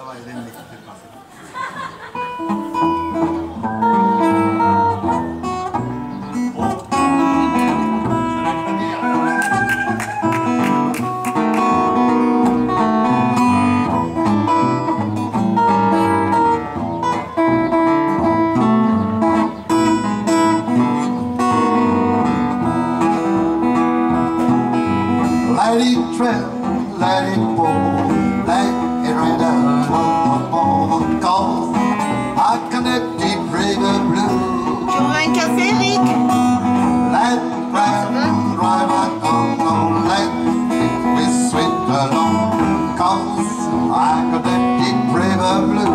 Hélène l'écouter le français. Let it trail, let it go, let it rain along, cause I connect deep river blue. Tu veux un café, Eric? Let it rain, drive on, let it be sweet along, cause I connect deep river blue.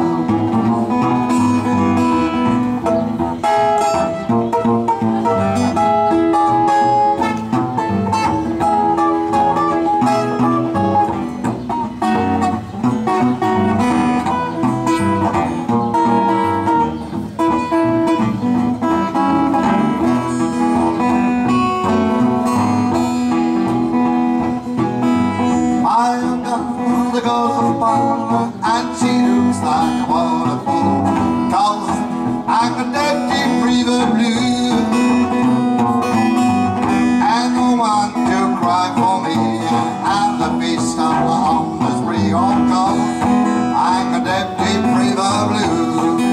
The girl of fun, and she looks like a waterfall, cause I connect deep river blue. And no one to cry for me, and the beast on the homeless free, oh, cause I connect deep river blue.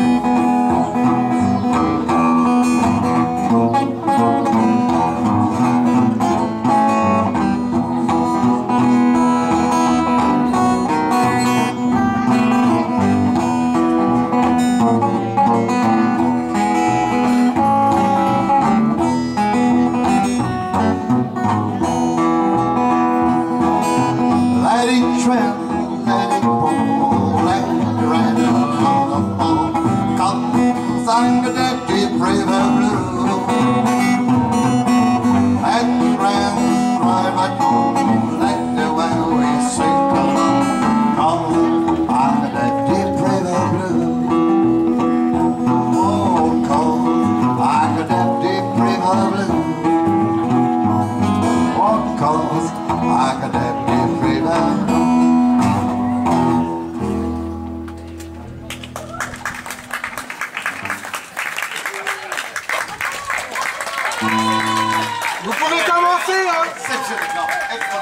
Let it trail, let it fall, let it rain along the fall, cause I connect deep river blue. Let it rain, drive at home, let the way sink along, cause I connect deep river blue. Oh, cause I connect deep river blue. Oh, cause I connect deep river blue. Vous pouvez commencer, hein? Exceptionnel, non, extraordinaire.